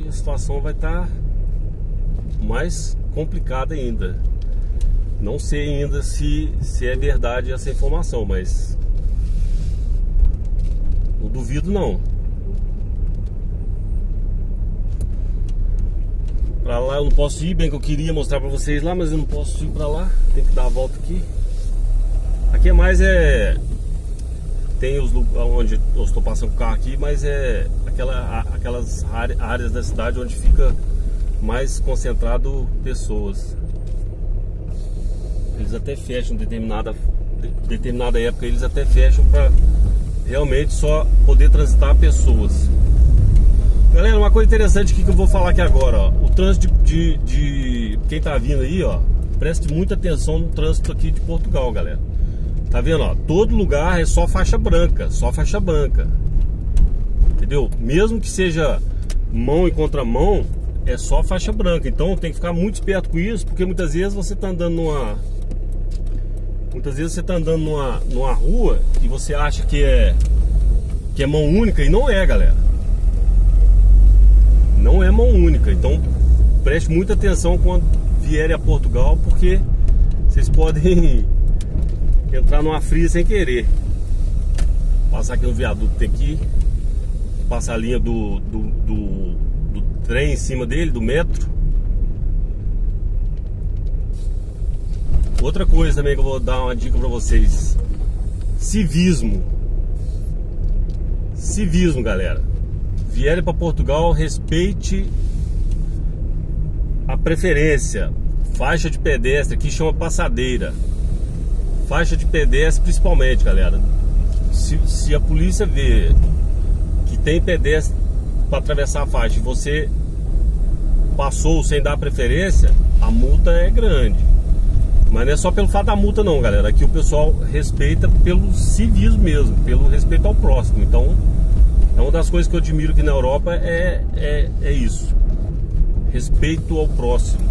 a situação vai estar mais complicada ainda. Não sei ainda se é verdade essa informação, mas não duvido não. Pra lá eu não posso ir, bem que eu queria mostrar pra vocês lá, mas eu não posso ir pra lá. Tem que dar a volta aqui. Aqui é mais tem os lugares onde eu estou passando o carro aqui, mas é aquelas áreas da cidade onde fica mais concentrado pessoas. Eles até fecham determinada época, eles até fecham para realmente só poder transitar pessoas. Galera, uma coisa interessante aqui que eu vou falar aqui agora, ó. O trânsito de quem tá vindo aí, ó, preste muita atenção no trânsito aqui de Portugal, galera. Tá vendo, ó? Todo lugar é só faixa branca, entendeu? Mesmo que seja mão e contramão, é só faixa branca. Então tem que ficar muito esperto com isso, porque muitas vezes você tá andando numa rua e você acha que é mão única, e não é, galera. Não é mão única. Então preste muita atenção quando vierem a Portugal, porque vocês podem entrar numa fria sem querer. Passar aqui no viaduto, tem que passar a linha do trem em cima dele, do metro. Outra coisa também que eu vou dar uma dica pra vocês: civismo, galera. Vierem para Portugal, respeite a preferência. Faixa de pedestre, aqui chama passadeira. Faixa de pedestre principalmente, galera. Se a polícia vê que tem pedestre para atravessar a faixa e você passou sem dar preferência, a multa é grande. Mas não é só pelo fato da multa não, galera. Aqui o pessoal respeita pelo civismo mesmo, pelo respeito ao próximo. Então é uma das coisas que eu admiro aqui na Europa, é isso. Respeito ao próximo.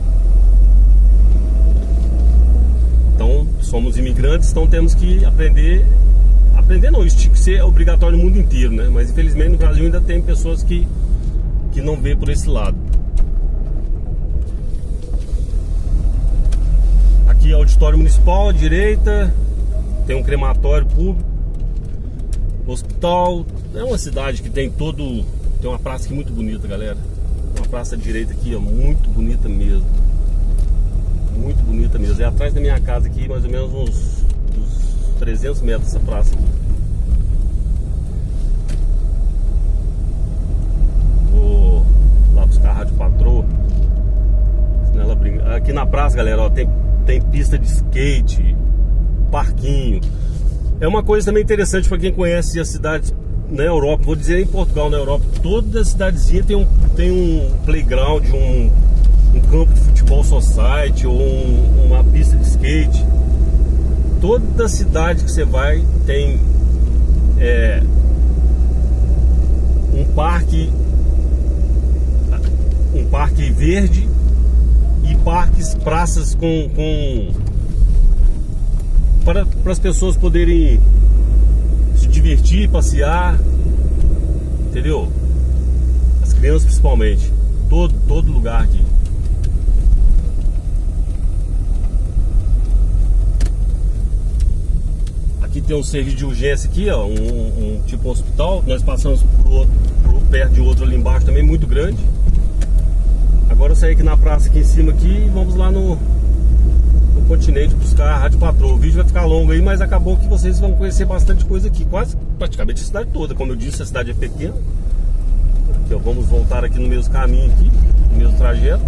Então somos imigrantes, então temos que aprender não, isso tinha que ser obrigatório no mundo inteiro, né? Mas infelizmente no Brasil ainda tem pessoas que não vê por esse lado. Aqui é auditório municipal à direita, tem um crematório público, hospital. É uma cidade que tem tem uma praça aqui muito bonita, galera. Uma praça à direita aqui, ó, muito bonita mesmo. Muito bonita mesmo. É atrás da minha casa aqui, mais ou menos uns 300 metros essa praça aqui. Vou lá buscar a rádio patroa. Senão ela brinca. Aqui na praça, galera, ó, tem pista de skate, parquinho. É uma coisa também interessante para quem conhece as cidades na Europa. Vou dizer em Portugal, na Europa, toda cidadezinha tem um playground, um campo de futebol society ou uma pista de skate. Toda cidade que você vai tem um parque verde e praças para as pessoas poderem se divertir, passear, entendeu? As crianças principalmente. Todo lugar aqui. Aqui tem um serviço de urgência aqui, ó, um tipo hospital. Nós passamos por perto de outro ali embaixo também, muito grande. Agora eu saí aqui na praça aqui em cima aqui, e vamos lá no Continente buscar a rádio patroa. O vídeo vai ficar longo aí, mas acabou que vocês vão conhecer bastante coisa aqui, praticamente a cidade toda. Como eu disse, a cidade é pequena. Aqui, ó, vamos voltar aqui no mesmo caminho aqui, no mesmo trajeto.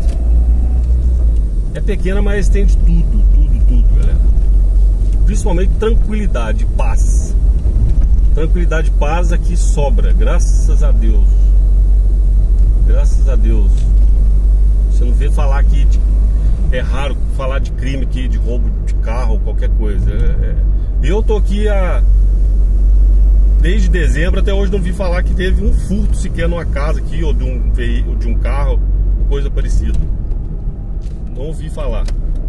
É pequena, mas tem de tudo, galera. Principalmente tranquilidade, paz. Tranquilidade e paz aqui sobra, graças a Deus. Graças a Deus. Você não vê falar aqui é raro falar de crime aqui, de roubo de carro, qualquer coisa. Eu tô aqui desde dezembro até hoje, não vi falar que teve um furto sequer numa casa aqui, ou de um veículo, de um carro, coisa parecida. Não ouvi falar.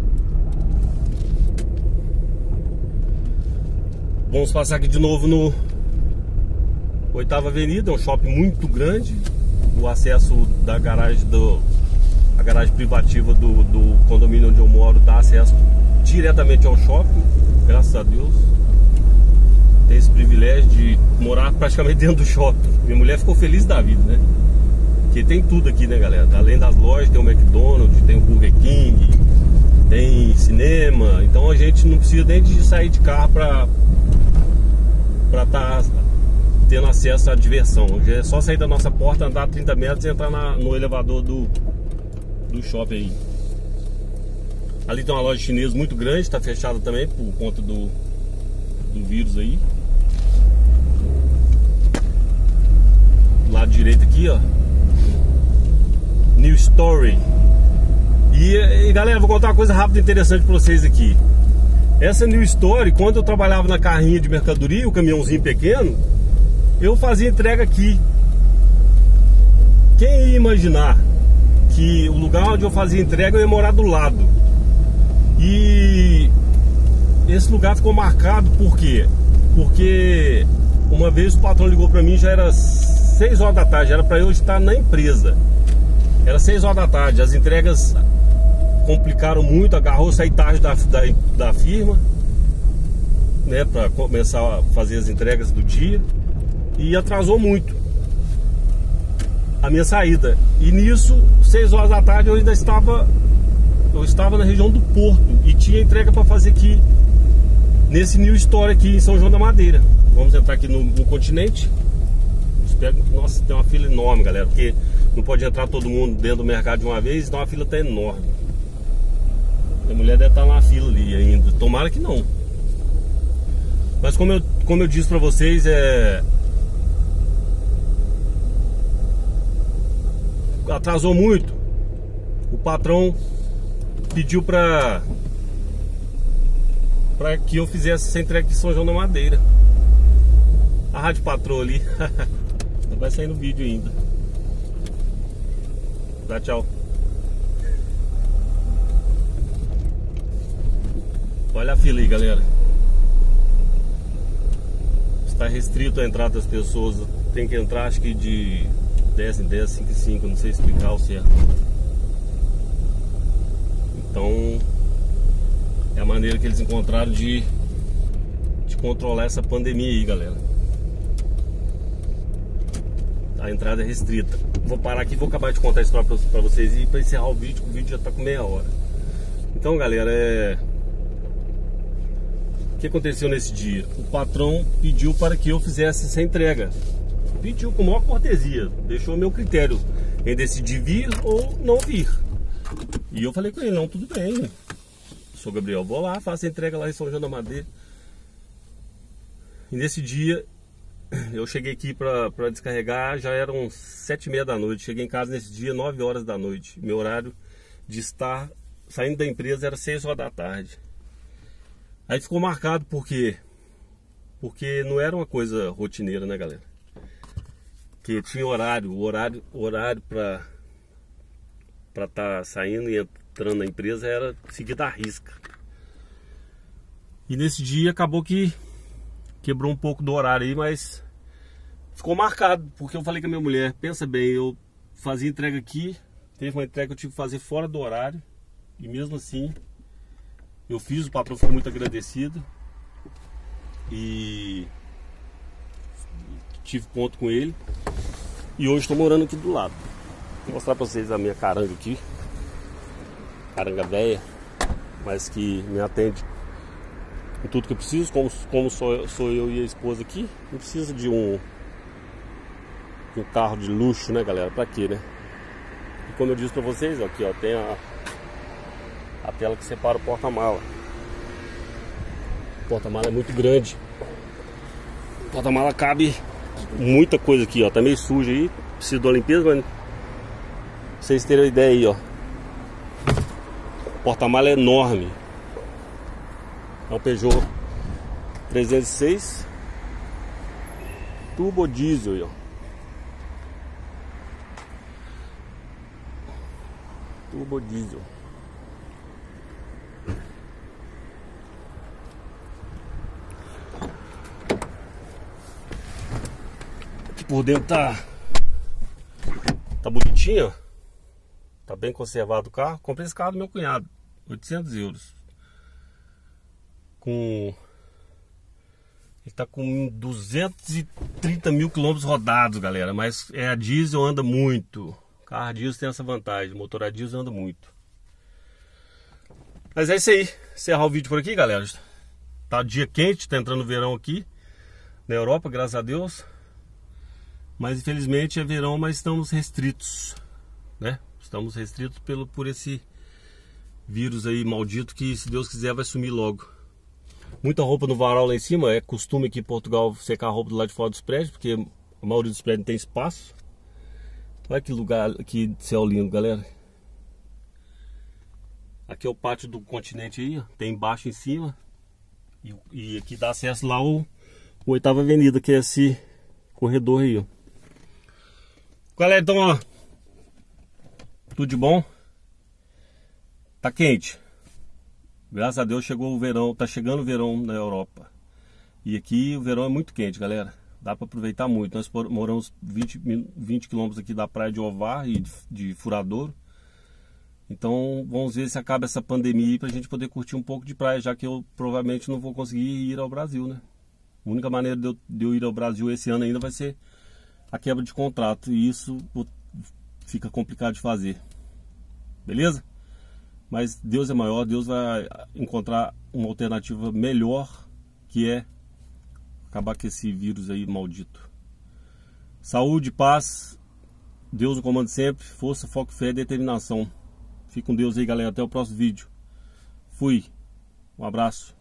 Vamos passar aqui de novo no 8ª Avenida, é um shopping muito grande. o acesso da garagem a garagem privativa do condomínio onde eu moro dá acesso diretamente ao shopping, graças a Deus. Tem esse privilégio de morar praticamente dentro do shopping. Minha mulher ficou feliz da vida, né? Porque tem tudo aqui, né, galera? Além das lojas, tem o McDonald's, tem o Burger King, tem cinema. Então a gente não precisa nem de sair de carro pra estar tendo acesso à diversão. Já é só sair da nossa porta, andar 30 metros e entrar no elevador do shopping aí. Ali tem uma loja chinesa muito grande, está fechada também por conta do vírus aí. Do lado direito aqui, ó, New Story. E galera, vou contar uma coisa rápida e interessante para vocês aqui. Essa New Story, quando eu trabalhava na carrinha de mercadoria, o caminhãozinho pequeno, eu fazia entrega aqui. Quem ia imaginar que o lugar onde eu fazia entrega eu ia morar do lado? E esse lugar ficou marcado por quê? Porque uma vez o patrão ligou para mim, já era 6 horas da tarde, era para eu estar na empresa. Era 6 horas da tarde, as entregas complicaram muito, agarrou, saí tarde da firma, né, para começar a fazer as entregas do dia, e atrasou muito a minha saída. E nisso, 6 horas da tarde, eu estava na região do Porto e tinha entrega para fazer aqui nesse New Story aqui em São João da Madeira. Vamos entrar aqui no Continente. Nossa, tem uma fila enorme, galera, porque não pode entrar todo mundo dentro do mercado de uma vez, então a fila tá enorme. A mulher deve estar na fila ali ainda. Tomara que não. Mas como eu disse pra vocês, atrasou muito. O patrão pediu pra que eu fizesse essa entrega aqui em São João da Madeira. A rádio patroa ali. Vai sair no vídeo ainda. Dá tchau. Olha a fila aí, galera. Está restrito a entrada das pessoas. Tem que entrar, acho que de 10 em 10, 5 em 5. Não sei explicar o certo. Então é a maneira que eles encontraram de controlar essa pandemia aí, galera. A entrada é restrita. Vou parar aqui e vou acabar de contar a história pra vocês. E pra encerrar o vídeo, que o vídeo já tá com meia hora. Então, galera, o que aconteceu nesse dia? O patrão pediu para que eu fizesse essa entrega. Pediu com maior cortesia. Deixou o meu critério em decidir vir ou não vir. E eu falei com ele, não, tudo bem, sou Gabriel, vou lá, faço a entrega lá em São João da Madeira. E nesse dia eu cheguei aqui para descarregar, já eram 7h30 da noite. Cheguei em casa nesse dia 9 horas da noite. Meu horário de estar saindo da empresa era 6 horas da tarde. Aí ficou marcado porque não era uma coisa rotineira, né, galera? Que tinha horário para estar saindo e entrando na empresa era seguido à risca. E nesse dia acabou que quebrou um pouco do horário aí, mas ficou marcado, porque eu falei com a minha mulher, pensa bem, eu fazia entrega aqui, teve uma entrega que eu tive que fazer fora do horário, e mesmo assim eu fiz, o patrão ficou muito agradecido e tive ponto com ele, e hoje estou morando aqui do lado. Vou mostrar para vocês a minha caranga aqui, caranga velha, mas que me atende em tudo que eu preciso, como sou eu e a esposa aqui. Não precisa de um carro de luxo, né, galera? Pra quê, né? E como eu disse pra vocês, ó, aqui ó, tem a tela que separa o porta-mala. O porta-mala é muito grande. O porta-mala cabe muita coisa aqui, ó. Tá meio sujo aí, precisa de uma limpeza, mas pra vocês terem uma ideia aí, ó. O porta-mala é enorme. É um Peugeot 306 turbo diesel, ó. Turbo diesel. Aqui por dentro tá Tá bonitinho, ó. Tá bem conservado o carro. Comprei esse carro do meu cunhado, 800 euros. Ele tá com 230 mil quilômetros rodados, galera. Mas é a diesel, anda muito. Carro a diesel tem essa vantagem, motor a diesel anda muito. Mas é isso aí. Encerrar o vídeo por aqui, galera. Tá dia quente, tá entrando o verão aqui na Europa, graças a Deus. Mas infelizmente é verão, mas estamos restritos, né? Estamos restritos por esse vírus aí maldito que, se Deus quiser, vai sumir logo. Muita roupa no varal lá em cima. É costume aqui em Portugal secar a roupa do lado de fora dos prédios, porque a maioria dos prédios não tem espaço. Olha que lugar, que céu lindo, galera. Aqui é o pátio do continente aí, ó. Tem embaixo em cima. E aqui dá acesso lá o 8ª Avenida, que é esse corredor aí, ó. Galera, então, ó, tudo de bom. Tá quente. Graças a Deus chegou o verão, tá chegando o verão na Europa. E aqui o verão é muito quente, galera. Dá para aproveitar muito. Nós moramos 20 quilômetros aqui da praia de Ovar e de Furadouro. Então vamos ver se acaba essa pandemia aí pra gente poder curtir um pouco de praia, já que eu provavelmente não vou conseguir ir ao Brasil, né? A única maneira de eu ir ao Brasil esse ano ainda vai ser a quebra de contrato, e isso fica complicado de fazer. Beleza? Mas Deus é maior, Deus vai encontrar uma alternativa melhor, que é acabar com esse vírus aí maldito. Saúde, paz, Deus no comando sempre, força, foco, fé e determinação. Fique com Deus aí, galera, até o próximo vídeo. Fui, um abraço.